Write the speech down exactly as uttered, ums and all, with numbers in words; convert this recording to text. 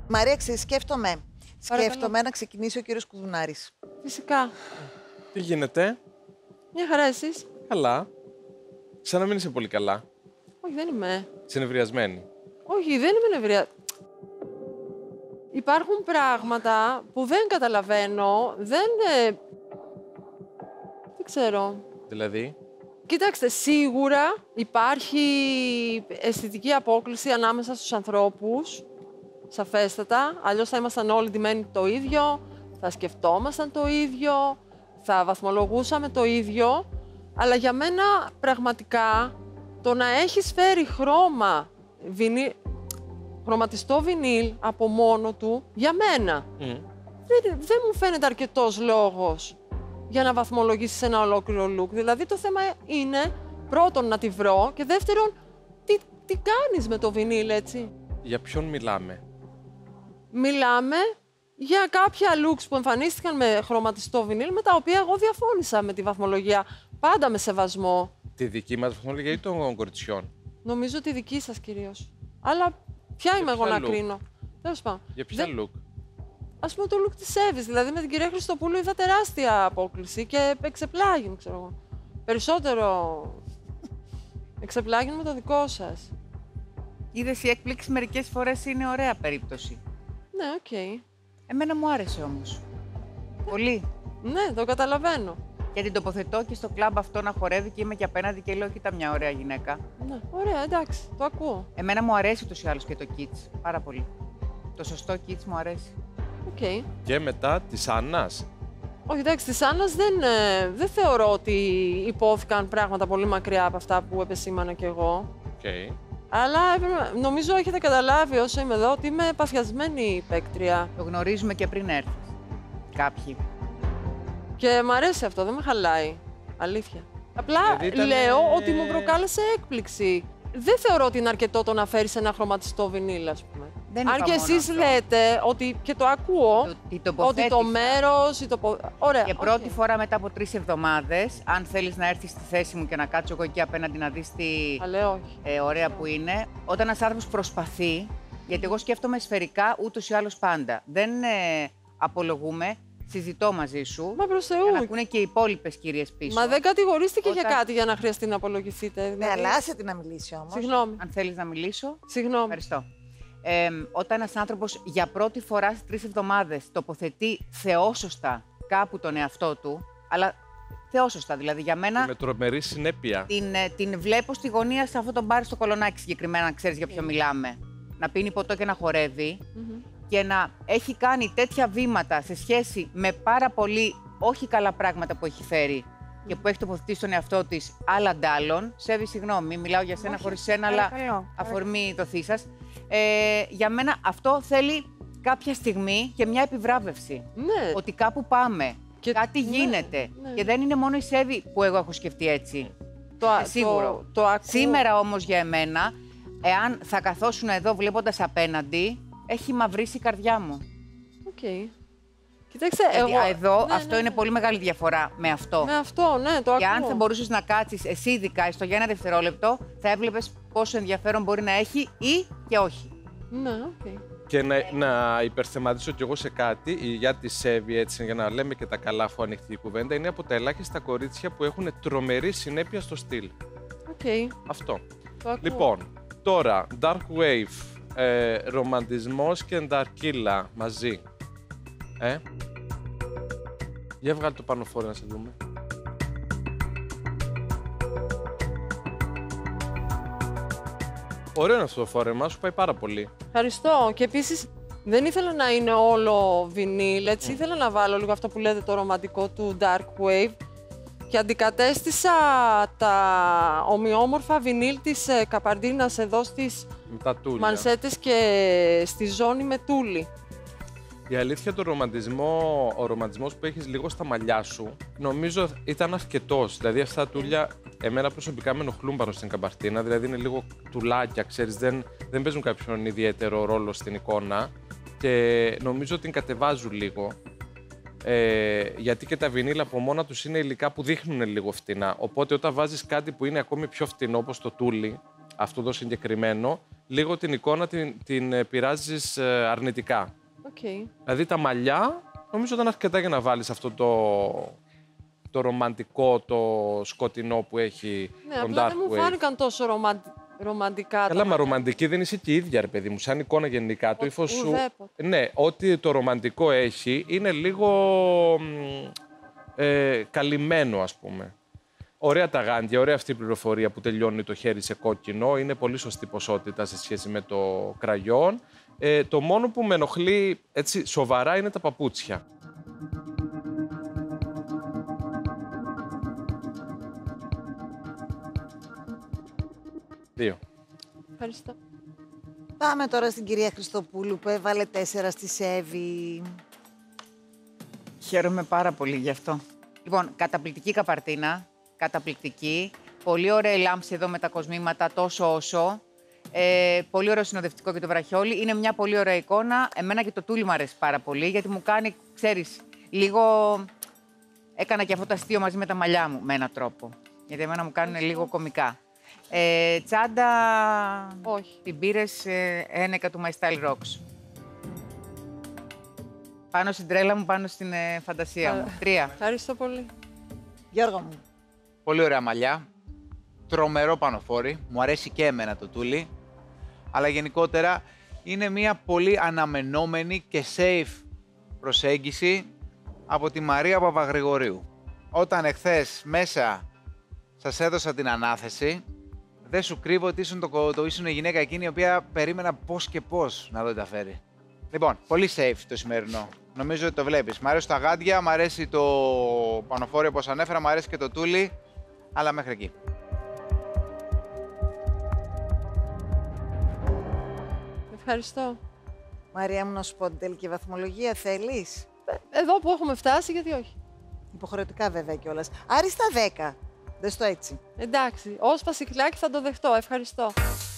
Μαρία, ξέρεις, σκέφτομαι. Παρακαλώ. Σκέφτομαι να ξεκινήσει ο κύριος Κουδουνάρης. Φυσικά. Τι γίνεται? Μια χαρά εσείς? Καλά. Σαν να μην είσαι πολύ καλά. Όχι, δεν είμαι. Είσαι νευριασμένη. Όχι, δεν είμαι νευρία. Υπάρχουν πράγματα που δεν καταλαβαίνω, δεν... ε, Δεν ξέρω. Δηλαδή, Κοιτάξτε, σίγουρα υπάρχει αισθητική απόκλιση ανάμεσα στους ανθρώπους, σαφέστατα, αλλιώς θα ήμασταν όλοι ντυμένοι το ίδιο, θα σκεφτόμασταν το ίδιο, θα βαθμολογούσαμε το ίδιο, αλλά για μένα πραγματικά το να έχεις φέρει χρώμα, βινί... χρωματιστό βινίλ από μόνο του, για μένα, mm. δεν, δεν μου φαίνεται αρκετός λόγος για να βαθμολογήσεις ένα ολόκληρο look. Δηλαδή το θέμα είναι πρώτον να τη βρω και δεύτερον τι, τι κάνεις με το βινίλ, έτσι. Για ποιον μιλάμε? Μιλάμε για κάποια looks που εμφανίστηκαν με χρωματιστό βινίλ, με τα οποία εγώ διαφώνησα με τη βαθμολογία, πάντα με σεβασμό. Τη δική μας βαθμολογία ή των κοριτσιών? Νομίζω τη δική σας κυρίως. Αλλά ποια είμαι εγώ να look? κρίνω? Τέλος πάντων. Για ποια Δεν... look? Ας πούμε το look της Εύης, δηλαδή με την κυρία Χριστοπούλου είδα τεράστια απόκληση και εξεπλάγιν, ξέρω εγώ. Περισσότερο εξεπλάγιν με το δικό σας. Είδες, η έκπληξη μερικές φορές είναι ωραία περίπτωση. Ναι, οκ. Okay. Εμένα μου άρεσε όμως. Πολύ. Ναι, το καταλαβαίνω. Και την τοποθετώ και στο κλαμπ αυτό να χορεύει και είμαι και απέναντι και λέω: κοίτα, μια ωραία γυναίκα. Ναι, ωραία, εντάξει, το ακούω. Εμένα μου αρέσει ούτως ή άλλως και το kits. Πάρα πολύ. Το σωστό kits μου αρέσει. Οκ. Okay. Και μετά της Άννας. Όχι, εντάξει, της Άννας δεν, ε, δεν θεωρώ ότι υπόθηκαν πράγματα πολύ μακριά από αυτά που επεσήμανα κι εγώ. Okay. Αλλά έπρεπε, νομίζω έχετε καταλάβει όσο είμαι εδώ ότι είμαι παθιασμένη παίκτρια. Το γνωρίζουμε και πριν έρθεις. Κάποιοι. Και μ' αρέσει αυτό, δεν με χαλάει. Αλήθεια. Απλά ήταν... λέω ότι μου προκάλεσε έκπληξη. Δεν θεωρώ ότι είναι αρκετό το να φέρεις ένα χρωματιστό βινίλ, ας πούμε. Δεν αν και εσείς λέτε ότι, και το ακούω, το, ότι το μέρος... Η τοπο... Ωραία, και okay. πρώτη φορά μετά από τρεις εβδομάδες, αν θέλεις να έρθεις στη θέση μου και να κάτσω εγώ εκεί απέναντι να δεις τι Αλλά όχι. Ε, ωραία που είναι, όταν ένας άνθρωπος προσπαθεί, γιατί εγώ σκέφτομαι σφαιρικά ούτως ή άλλως πάντα. Δεν ε, απολογούμε, συζητώ μαζί σου. Μα προς Θεού. Για να ακούνε και οι υπόλοιπες κυρίες πίσω. Μα δεν κατηγορίστηκε Όταν... για κάτι για να χρειαστεί να απολογηθείτε. Δηλαδή... Ναι, αλλά άσε την να μιλήσει όμως. Συγγνώμη. Αν θέλεις να μιλήσω. Συγγνώμη. Ευχαριστώ. Ε, όταν ένας άνθρωπος για πρώτη φορά στις τρεις εβδομάδες τοποθετεί θεόσωστα κάπου τον εαυτό του, αλλά θεόσωστα δηλαδή για μένα. Με τρομερή συνέπεια. Την, την βλέπω στη γωνία σε αυτό το μπάρ στο Κολονάκι συγκεκριμένα, να ξέρεις για ποιο Mm. μιλάμε. Να πίνει ποτό και να χορεύει Mm-hmm. και να έχει κάνει τέτοια βήματα σε σχέση με πάρα πολύ όχι καλά πράγματα που έχει φέρει mm. και που έχει τοποθετήσει στον εαυτό της άλλα αντάλλων. Σέβη, συγγνώμη, μιλάω για σένα χωρίς σένα, αλλά αφορμή δοθή σας. Ε, για μένα αυτό θέλει κάποια στιγμή και μια επιβράβευση. Ναι. Ότι κάπου πάμε, και... κάτι ναι, γίνεται. Ναι. Και δεν είναι μόνο η Σέβη που εγώ έχω σκεφτεί έτσι. Το, ε, σίγουρο. Το, το ακούω. Σήμερα όμως για εμένα, εάν θα καθόσουν εδώ βλέποντας απέναντι, έχει μαυρίσει η καρδιά μου. Οκ. Okay. Κοιτάξτε, δηλαδή, εγώ... εδώ ναι, αυτό ναι, είναι ναι. πολύ μεγάλη διαφορά με αυτό. Με αυτό, ναι, το ακούω. Και αν θα μπορούσες να κάτσεις εσύ ειδικά στο για ένα δευτερόλεπτο, θα έβλεπες πόσο ενδιαφέρον μπορεί να έχει ή και όχι. Ναι, οκ. Okay. Και να, να υπερθεματίσω κι εγώ σε κάτι για τη Σέβη, έτσι, για να λέμε και τα καλά, αφού ανοιχτή η κουβέντα, είναι από τα ελάχιστα κορίτσια που έχουν τρομερή συνέπεια στο στυλ. Οκ. Okay. Αυτό. Το ακούω. Λοιπόν, τώρα, Dark Wave, ε, ρομαντισμός και Darkilla μαζί. Ε. Για βγάλει το πάνω φόρο να σε δούμε. Ωραίο είναι αυτό το φόρεμα, σου πάει πάρα πολύ. Ευχαριστώ. Και επίσης δεν ήθελα να είναι όλο βινίλ, έτσι. Mm. Ήθελα να βάλω λίγο αυτό που λέτε το ρομαντικό του Dark Wave και αντικατέστησα τα ομοιόμορφα βινίλ της ε, Καπαρντίνας εδώ στις μανσέτες και στη ζώνη με τούλι. Η αλήθεια, το ρομαντισμό, ο ρομαντισμός που έχεις λίγο στα μαλλιά σου, νομίζω ήταν αρκετός. Δηλαδή, αυτά τα τούλια, εμένα προσωπικά με ενοχλούν πάνω στην Καπαρντίνα. Δηλαδή, είναι λίγο τουλάκια, ξέρεις, δεν, δεν παίζουν κάποιον ιδιαίτερο ρόλο στην εικόνα. Και νομίζω ότι την κατεβάζουν λίγο. Ε, γιατί και τα βινίλ από μόνα τους είναι υλικά που δείχνουν λίγο φτηνά. Οπότε, όταν βάζεις κάτι που είναι ακόμη πιο φτηνό, όπως το τούλι, αυτό το συγκεκριμένο, λίγο την εικόνα την, την πειράζεις αρνητικά. Okay. Δηλαδή τα μαλλιά νομίζω ήταν αρκετά για να βάλεις αυτό το, το ρομαντικό, το σκοτεινό που έχει. Ναι, τον απλά dark δεν μου wave. φάνηκαν τόσο ρομαντι... ρομαντικά. Καλά, μα ρομαντική δεν είσαι και η ίδια, ρε παιδί μου. Σαν εικόνα γενικά, το ύφος σου. Ουδέποτε. Ναι, ό,τι το ρομαντικό έχει είναι λίγο ε, καλυμμένο, ας πούμε. Ωραία τα γάντια, ωραία αυτή η πληροφορία που τελειώνει το χέρι σε κόκκινο. Είναι πολύ σωστή ποσότητα σε σχέση με το κραγιόν. Ε, το μόνο που με ενοχλεί έτσι σοβαρά είναι τα παπούτσια. Δύο. Ευχαριστώ. Πάμε τώρα στην κυρία Χριστοπούλου που έβαλε τέσσερα στη Σέβη. Χαίρομαι πάρα πολύ γι' αυτό. Λοιπόν, καταπληκτική καπαρτίνα, καταπληκτική. Πολύ ωραία λάμψη εδώ με τα κοσμήματα τόσο όσο. Ε, πολύ ωραίο συνοδευτικό και το βραχιόλι. Είναι μια πολύ ωραία εικόνα. Εμένα και το τούλι μου αρέσει πάρα πολύ, γιατί μου κάνει, ξέρεις, λίγο... Έκανα και αυτό το αστείο μαζί με τα μαλλιά μου, με έναν τρόπο. Γιατί εμένα μου κάνουν λίγο κωμικά. Ε, τσάντα... Όχι. Την πήρες ε, ένεκα του My Style Rocks. Πάνω στην τρέλα μου, πάνω στην ε, φαντασία μου. Τρία. Ευχαριστώ πολύ. Γιώργο μου. Πολύ ωραία μαλλιά. Τρομερό πανοφόρι. Μου αρέσει και εμένα το τούλι. Αλλά γενικότερα είναι μια πολύ αναμενόμενη και safe προσέγγιση από τη Μαρία Παπαγρηγορίου. Όταν εχθές μέσα σας έδωσα την ανάθεση, δεν σου κρύβω ότι ήσουν, το, το ήσουν η γυναίκα εκείνη η οποία περίμενα πώς και πώς να δω τι τα φέρει. Λοιπόν, πολύ safe το σημερινό. Νομίζω ότι το βλέπεις. Μ' αρέσει τα γάντια, μ' αρέσει το πανοφόριο όπως ανέφερα, μ' αρέσει και το τούλι, αλλά μέχρι εκεί. Ευχαριστώ. Μαρία μου, να σου πω την τελική βαθμολογία, θέλεις? Εδώ που έχουμε φτάσει, γιατί όχι. Υποχρεωτικά βέβαια κιόλας. Άρη στα δέκα. Δες το έτσι. Εντάξει, ως Πασικλάκη θα το δεχτώ. Ευχαριστώ.